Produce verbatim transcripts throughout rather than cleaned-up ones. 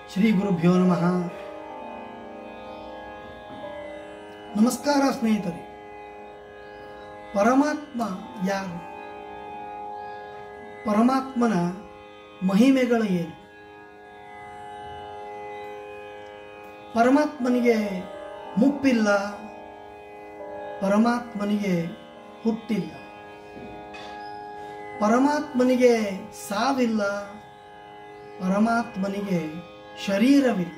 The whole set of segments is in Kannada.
ಶ್ರೀ ಗುರುಭ್ಯೋ ನಮಃ. ನಮಸ್ಕಾರ ಸ್ನೇಹಿತರೆ. ಪರಮಾತ್ಮ ಯಾರು? ಪರಮಾತ್ಮನ ಮಹಿಮೆಗಳು ಏನು? ಪರಮಾತ್ಮನಿಗೆ ಮುಪ್ಪಿಲ್ಲ, ಪರಮಾತ್ಮನಿಗೆ ಹುಟ್ಟಿಲ್ಲ, ಪರಮಾತ್ಮನಿಗೆ ಸಾವಿಲ್ಲ, ಪರಮಾತ್ಮನಿಗೆ ಶರೀರವಿಲ್ಲ,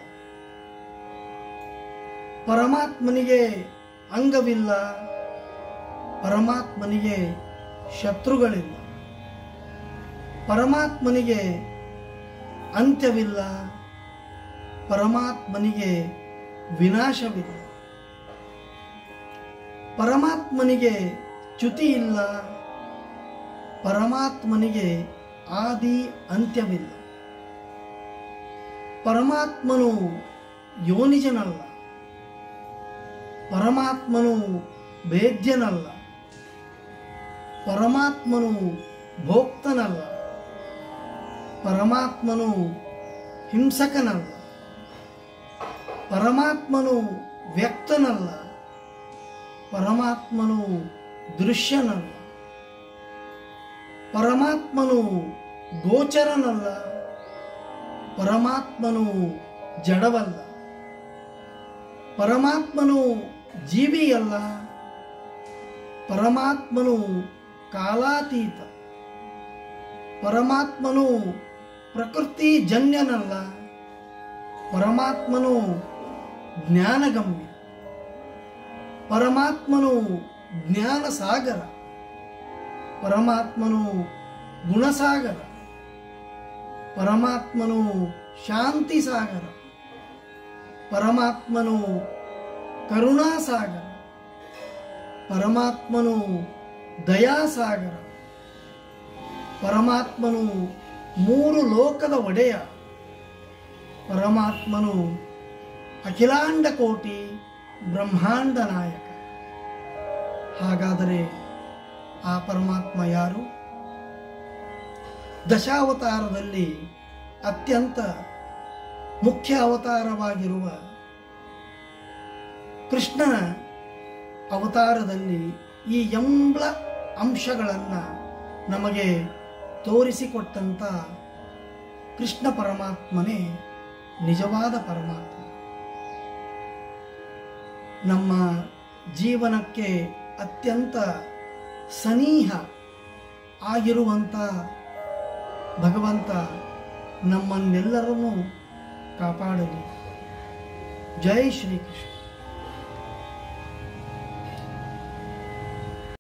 ಪರಮಾತ್ಮನಿಗೆ ಅಂಗವಿಲ್ಲ, ಪರಮಾತ್ಮನಿಗೆ ಶತ್ರುಗಳಿಲ್ಲ, ಪರಮಾತ್ಮನಿಗೆ ಅಂತ್ಯವಿಲ್ಲ, ಪರಮಾತ್ಮನಿಗೆ ವಿನಾಶವಿಲ್ಲ, ಪರಮಾತ್ಮನಿಗೆ ಚ್ಯುತಿ ಇಲ್ಲ, ಪರಮಾತ್ಮನಿಗೆ ಆದಿ ಅಂತ್ಯವಿಲ್ಲ, ಪರಮಾತ್ಮನು ಯೋನಿಜನಲ್ಲ, ಪರಮಾತ್ಮನು ಭೇದ್ಯನಲ್ಲ, ಪರಮಾತ್ಮನು ಭೋಕ್ತನಲ್ಲ, ಪರಮಾತ್ಮನು ಹಿಂಸಕನಲ್ಲ, ಪರಮಾತ್ಮನು ವ್ಯಕ್ತನಲ್ಲ, ಪರಮಾತ್ಮನು ದೃಶ್ಯನಲ್ಲ, ಪರಮಾತ್ಮನು ಗೋಚರನಲ್ಲ, ಪರಮಾತ್ಮನು ಜಡವಲ್ಲ, ಪರಮಾತ್ಮನು ಜೀವಿಯಲ್ಲ, ಪರಮಾತ್ಮನು ಕಾಲಾತೀತ, ಪರಮಾತ್ಮನು ಪ್ರಕೃತಿ ಜನ್ಯನಲ್ಲ, ಪರಮಾತ್ಮನು ಜ್ಞಾನಗಮ್ಯ, ಪರಮಾತ್ಮನು ಜ್ಞಾನಸಾಗರ, ಪರಮಾತ್ಮನು ಗುಣಸಾಗರ, ಪರಮಾತ್ಮನು ಶಾಂತಿ ಸಾಗರ, ಪರಮಾತ್ಮನು ಕರುಣಾಸಾಗರ, ಪರಮಾತ್ಮನು ದಯಾಸಾಗರ, ಪರಮಾತ್ಮನು ಮೂರು ಲೋಕದ ಒಡೆಯ, ಪರಮಾತ್ಮನು ಅಖಿಲಾಂಡ ಕೋಟಿ ಬ್ರಹ್ಮಾಂಡ ನಾಯಕ. ಹಾಗಾದರೆ ಆ ಪರಮಾತ್ಮ ಯಾರು? ದಶಾವತಾರದಲ್ಲಿ ಅತ್ಯಂತ ಮುಖ್ಯ ಅವತಾರವಾಗಿರುವ ಕೃಷ್ಣನ ಅವತಾರದಲ್ಲಿ ಈ ಎಂಬ ಅಂಶಗಳನ್ನು ನಮಗೆ ತೋರಿಸಿಕೊಟ್ಟಂಥ ಕೃಷ್ಣ ಪರಮಾತ್ಮನೇ ನಿಜವಾದ ಪರಮಾತ್ಮ. ನಮ್ಮ ಜೀವನಕ್ಕೆ ಅತ್ಯಂತ ಸನಿಹ ಆಗಿರುವಂಥ ಭಗವಂತ ನಮ್ಮನ್ನೆಲ್ಲರನ್ನೂ ಕಾಪಾಡಲಿ. ಜೈ ಶ್ರೀಕೃಷ್ಣ.